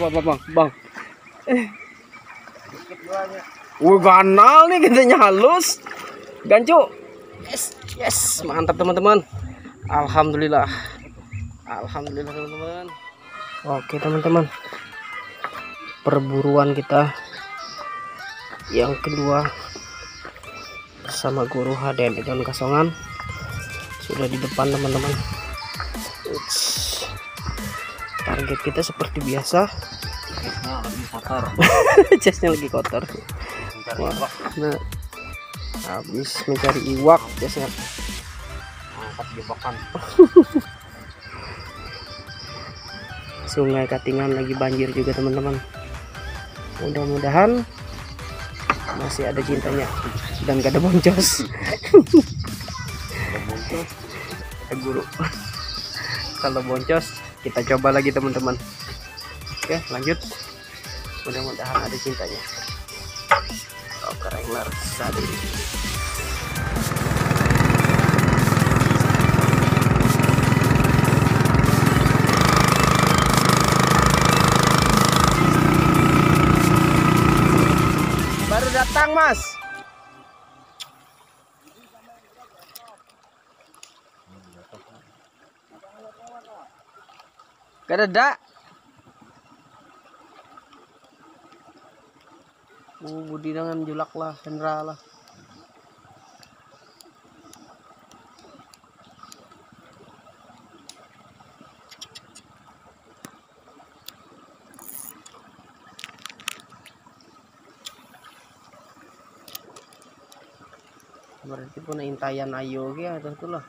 Bang. Ganal nih gentenya halus. Gancu. Yes, mantap teman-teman. Alhamdulillah teman-teman. Oke teman-teman, perburuan kita yang kedua bersama guru Haden di Daun Kasongan sudah di depan teman-teman. Target kita seperti biasa. Chestnya lagi kotor. Chestnya lagi kotor. Nah, habis mencari iwak chestnya. Angkat jebakan. Sungai Katingan lagi banjir juga teman-teman. Mudah-mudahan masih ada cintanya dan gak ada boncos. Guru. Kalau boncos kita coba lagi teman-teman. Oke, lanjut. Mudah-mudahan ada cintanya. Oke, Wrangler Sadi. Baru datang, Mas. Kadada. Budi dengan julak lah, Hendra lah. Berarti punya intayan ayo ya atau itulah.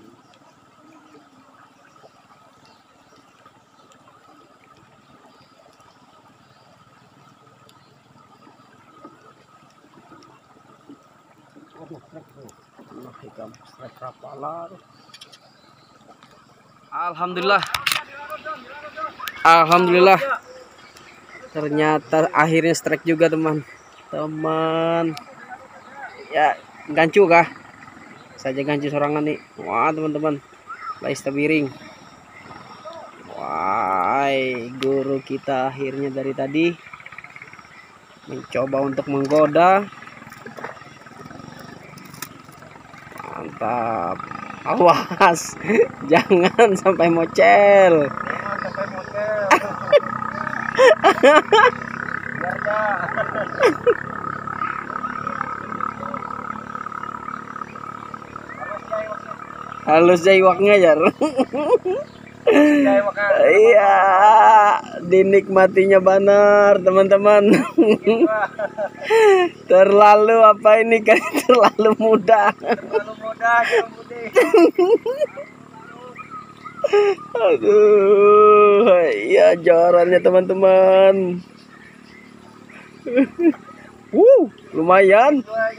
Alhamdulillah. Ternyata akhirnya strike juga teman-teman. Ya, gancu kah? Saja gancu sorangan nih. Wah, teman-teman. Laista biring. Wah, guru kita akhirnya dari tadi mencoba untuk menggoda. Mantap. Awas, jangan sampai mocel. Halus jaywaknya jar. Iya, dinikmatinya benar teman-teman. Terlalu apa ini kan, terlalu mudah. Aduh, iya jorannya teman-teman. Lumayan.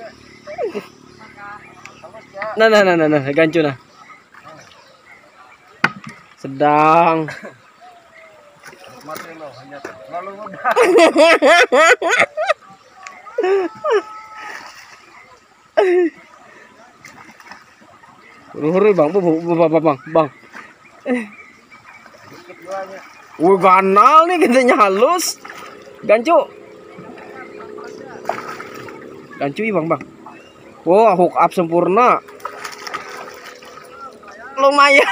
Nah, gancu nah. Sedang. Hurry bang. Ganal nih gentenya halus. Gancu bang. Wah, hook up sempurna. Lumayan.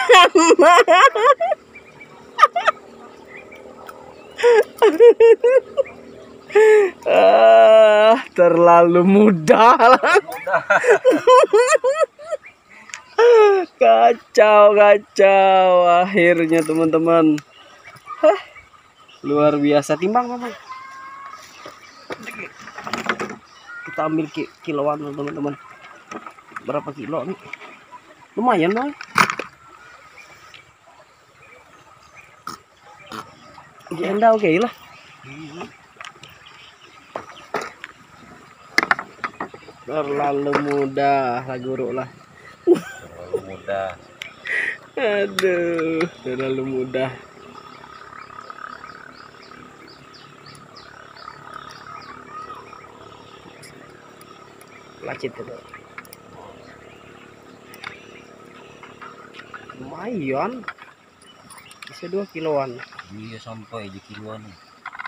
Terlalu mudah. Kacau akhirnya teman-teman. Luar biasa. Timbang Mama. Kita ambil kiloan teman-teman. Berapa kilo nih? Lumayan Bang. Anda oke lah. Terlalu mudah lah guru lah. Terlalu mudah. Aduh, terlalu mudah. Lacit itu. Lumayan. Bisa 2 kiloan. Iya sampai 2 kiloan.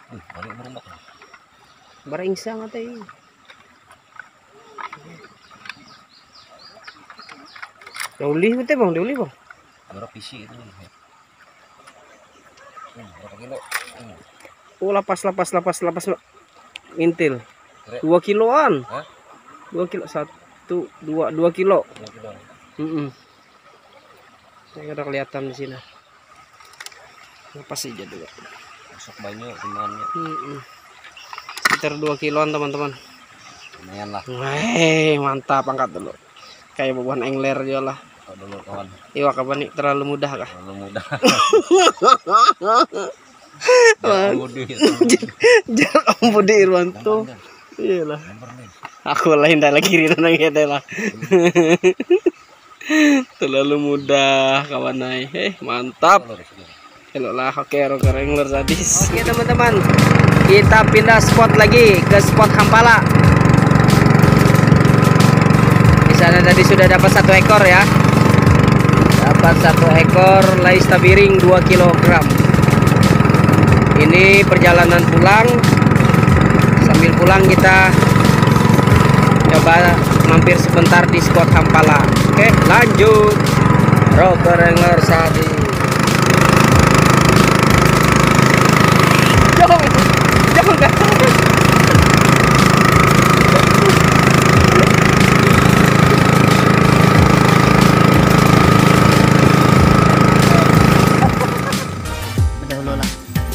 Balik berembak. Baringsang atay. Diuli mo bang, diuli bang. Berapa isi itu? Berapa kilo? Oh lapas. Intil. 2 kiloan. Hah? 2 kilo 1 2 kilo. 2 kilo. Saya udah kelihatan di sini. Lepas aja dulu. Masuk banyak temannya. Sekitar 2 kiloan teman-teman. Lumayan lah. Mantap, angkat dulu. Kayak beban angler juga lah. Dulu kawan. Iwak apa nih terlalu mudah kah? Terlalu mudah. Jar Om Budi Irwanto. Iyalah. Aku lain dah lagi kiri nang kita lah. Terlalu mudah kawan naik. Mantap. Elok lah, oke, rocker angler sadis. Oke teman-teman, kita pindah spot lagi ke spot Hampala. Di sana tadi sudah dapat 1 ekor ya. Dapat 1 ekor lais tabiring 2 kg. Ini perjalanan pulang. Sambil pulang kita coba mampir sebentar di spot Hampala. Oke, lanjut. Rocker angler sadis. Jauh kan? Dahulu lah.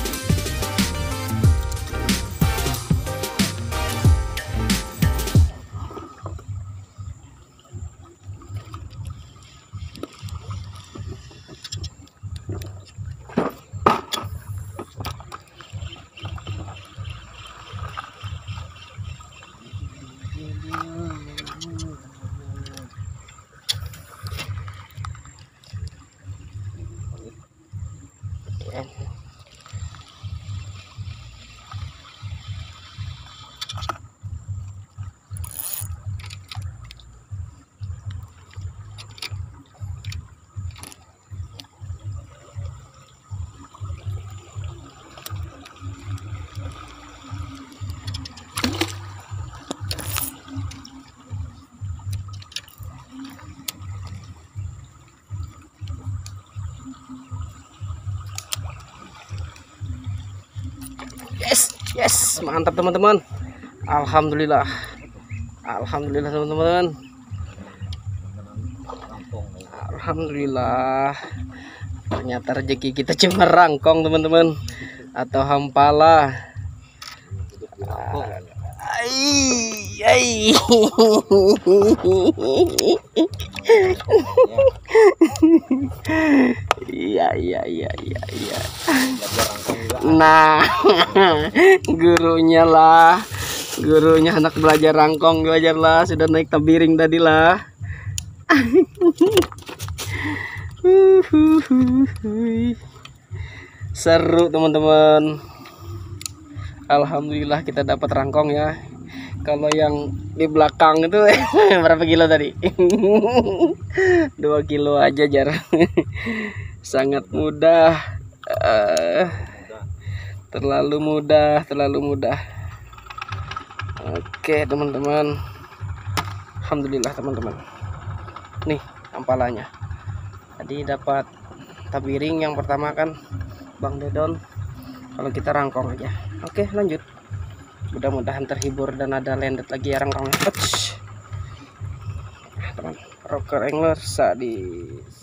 Yes, mantap teman-teman. Alhamdulillah teman-teman. Alhamdulillah. Ternyata rezeki kita cuma rangkong teman-teman, atau hampala. Iya. Nah, gurunya anak belajar rangkong, belajar lah, sudah naik tabiring tadi lah. Seru teman-teman. Alhamdulillah kita dapat rangkong ya. Kalau yang di belakang itu berapa kilo tadi? 2 kilo aja jar. Sangat mudah. Terlalu mudah. Oke teman-teman. Alhamdulillah teman-teman. Nih ampalanya. Tadi dapat tabiring yang pertama kan Bang Dedon. Kalau kita rangkong aja. Oke lanjut. Mudah-mudahan terhibur dan ada landet lagi ya rangkongnya. Teman, rocker angler sadis.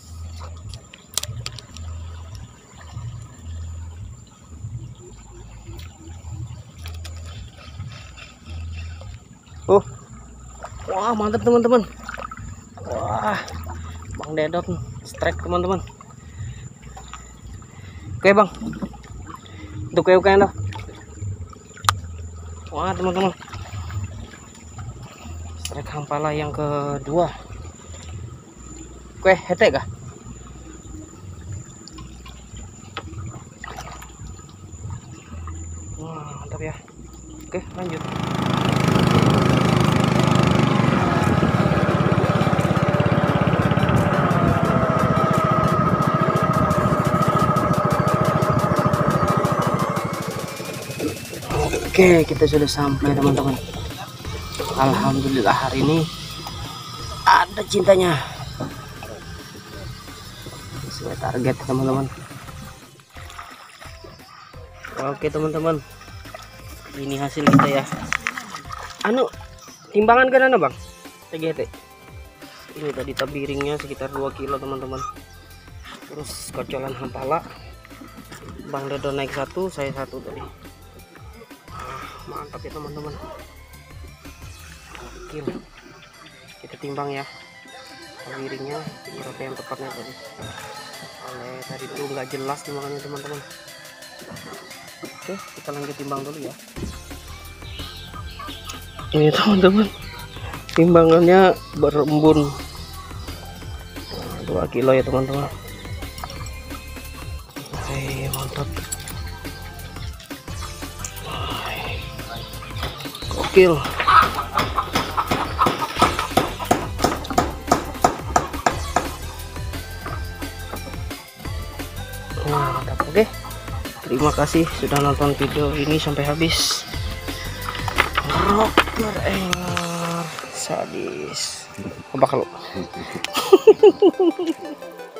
Wah mantap teman-teman. Wah Bang Dedon strike teman-teman. Oke bang, itu kayak dah. Wah teman-teman, strike hampala yang kedua. Oke hete kah? Wah mantap ya. Oke lanjut. Oke, kita sudah sampai teman-teman. Alhamdulillah hari ini ada cintanya. Sesuai target teman-teman. Oke teman-teman, ini hasil kita ya. Anu, timbangan kan bang? TGT. Ini tadi tabiringnya sekitar 2 kilo teman-teman. Terus kocolan hampala. Bang Dedo naik 1, saya 1 tadi. Mantap ya teman-teman. Oke, kita timbang ya tabiringnya berapa yang tepatnya tadi. Oleh tadi itu nggak jelas timbangannya teman-teman. Oke, kita lanjut timbang dulu ya. Ini teman-teman, timbangannya berembun 2 kilo ya teman-teman. Oke, mantap. Gokil. Mantap. Oke, terima kasih sudah nonton video ini sampai habis. Rocker sadis. Apa kalau